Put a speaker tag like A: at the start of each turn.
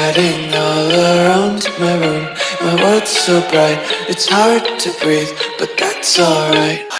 A: lighting all around my room. My world's so bright, it's hard to breathe, but that's alright.